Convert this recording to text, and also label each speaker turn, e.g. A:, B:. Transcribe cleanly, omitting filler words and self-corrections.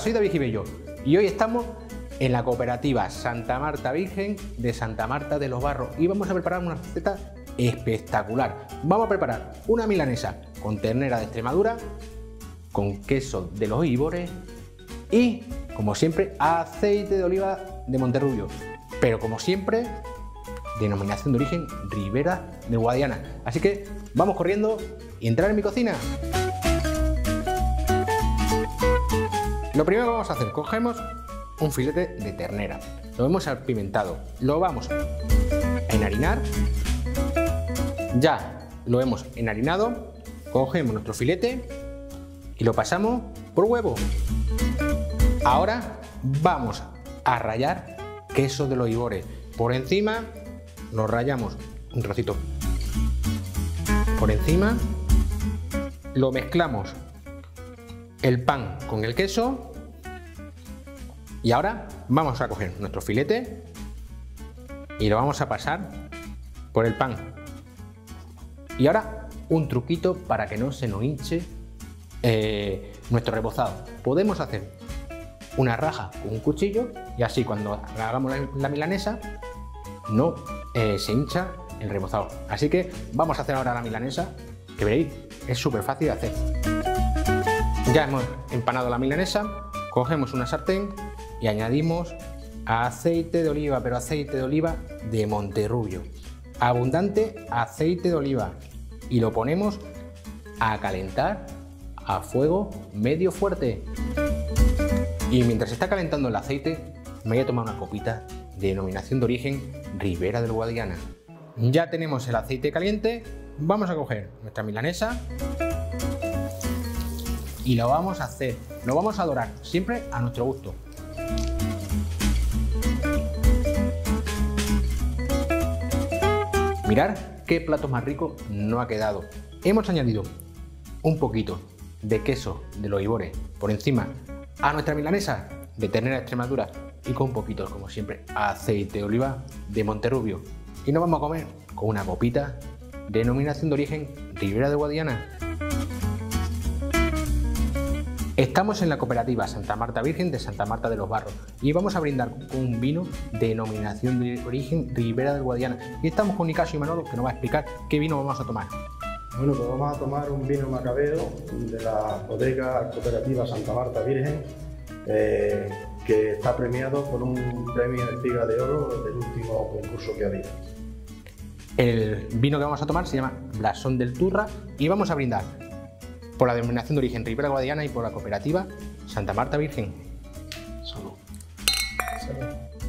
A: soy David Gibello y hoy estamos en la cooperativa Santa Marta Virgen de Santa Marta de los Barros y vamos a preparar una receta espectacular. Vamos a preparar una milanesa con ternera de Extremadura, con queso de los Ibores y, como siempre, aceite de oliva de Monterrubio. Pero como siempre, denominación de origen Ribera del Guadiana. Así que vamos corriendo y entrar en mi cocina. Lo primero que vamos a hacer, cogemos un filete de ternera, lo hemos salpimentado, lo vamos a enharinar. Ya lo hemos enharinado, cogemos nuestro filete y lo pasamos por huevo. Ahora vamos a rallar queso de los Ibores. Por encima lo rallamos un trocito. Por encima lo mezclamos el pan con el queso y ahora vamos a coger nuestro filete y lo vamos a pasar por el pan. Y ahora un truquito para que no se nos hinche nuestro rebozado. Podemos hacer una raja con un cuchillo y así cuando hagamos la milanesa no se hincha el rebozado. Así que vamos a hacer ahora la milanesa, que veréis, es súper fácil de hacer. Ya hemos empanado la milanesa, cogemos una sartén y añadimos aceite de oliva, pero aceite de oliva de Monterrubio. Abundante aceite de oliva y lo ponemos a calentar a fuego medio fuerte. Y mientras está calentando el aceite, me voy a tomar una copita de denominación de origen Ribera del Guadiana. Ya tenemos el aceite caliente, vamos a coger nuestra milanesa y lo vamos a hacer, lo vamos a dorar, siempre a nuestro gusto. Mirad qué plato más rico no ha quedado. Hemos añadido un poquito de queso de los Ibores por encima a nuestra milanesa de ternera de Extremadura y con un poquito, como siempre, aceite de oliva de Monterrubio. Y nos vamos a comer con una copita de denominación de origen Ribera del Guadiana. Estamos en la cooperativa Santa Marta Virgen de Santa Marta de los Barros y vamos a brindar con un vino de denominación de origen Ribera del Guadiana. Y estamos con Nicasio y Manolo, que nos va a explicar qué vino vamos a tomar.
B: Bueno, pues vamos a tomar un vino macabeo de la bodega cooperativa Santa Marta Virgen, que está premiado con un premio de Espiga de Oro del último concurso que había.
A: El vino que vamos a tomar se llama Blasón del Turra y vamos a brindar por la denominación de origen Ribera del Guadiana y por la cooperativa Santa Marta Virgen.
B: Salud. Salud.